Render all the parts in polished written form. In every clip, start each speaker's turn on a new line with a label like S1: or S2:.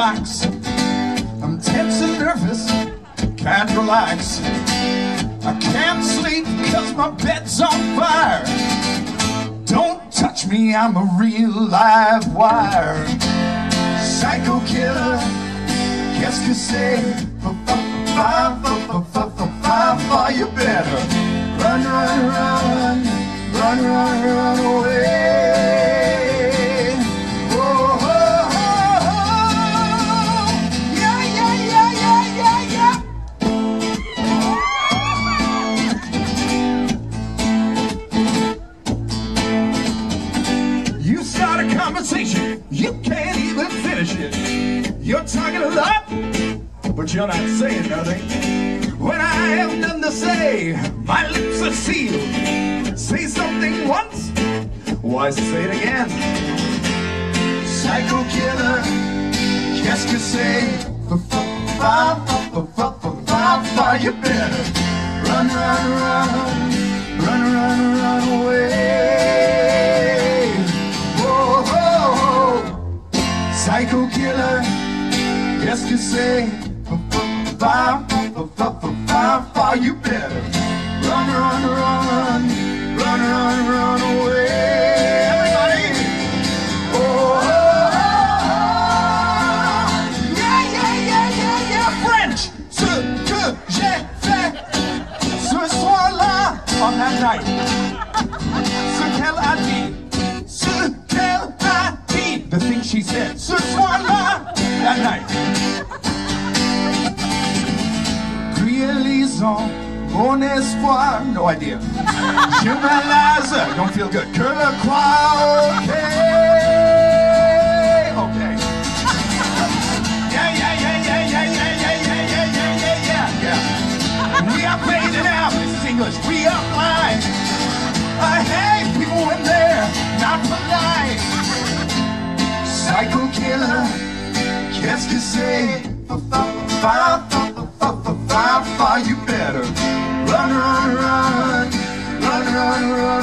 S1: relax. I'm tense and nervous, can't relax. I can't sleep cause my bed's on fire. Don't touch me, I'm a real live wire. Psycho killer, qu'est-ce que c'est? You better run, run, run, run, run, run away. Oh, oh, oh, oh. Yeah, yeah, yeah, yeah, yeah, yeah. You start a conversation, you can't even finish it. You're talking a lot, but you're not saying nothing. When I have nothing to say, my lips are sealed. Say something once, why say it again? Psycho killer, qu'est-ce que c'est? You better run, run, run, run, run, run away. Whoa, whoa, whoa. Psycho killer, qu'est-ce que c'est? You better run, run, run, run, run, run away. Everybody! Oh, oh, oh. Yeah, yeah, yeah, yeah, yeah. French! Ce que j'ai fait ce soir-là, on that night. Ce qu'elle a dit, ce qu'elle a dit, the thing she said, ce soir-là, that night. Réalisons mon espoir, no idea. Je m'alaise, don't feel good. Que le croire, okay, okay. Yeah, yeah, yeah, yeah, yeah, yeah, yeah, yeah, yeah, yeah, yeah, yeah. We are fading out. This is English. We are blind. I hate people when they're not polite. Psycho killer, qu'est-ce que c'est? You better run, run, run, run, run, run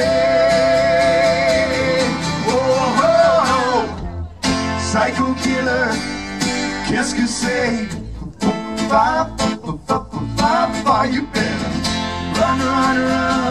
S1: away. Whoa, whoa, whoa. Psycho killer, qu'est-ce que c'est? You better run, run, run.